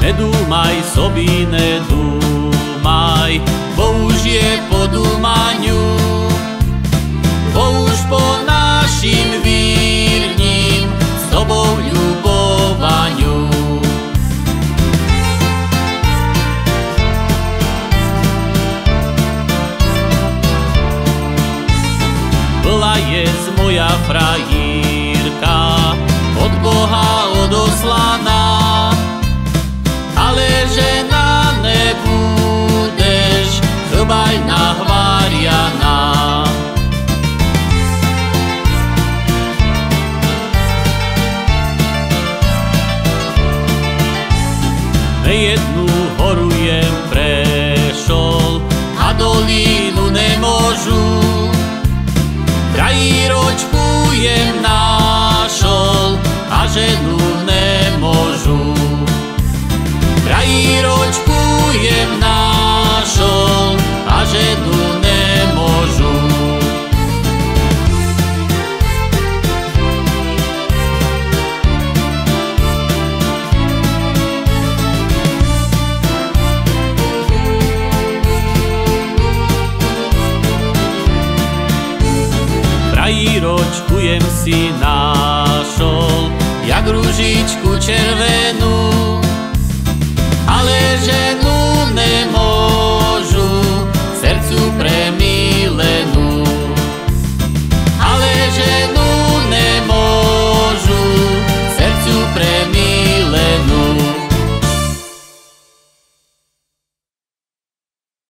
Nedúmaj sobi, nedúmaj, bo už je po dúmaniu, bo už po našim vírním s tobou ľubovaniu. Bola je moja frajírka, od Boha odoslaná, ale žena nebudeš, chbaj nahvárianá. Nejednú horu jem prešol a dolínu nemôžu, krajíročku jem našol a ženu nemôžu. Krajíročku jem našol a ženu nemôžu. Krajíročku jem si našol, jak ružičku červenú,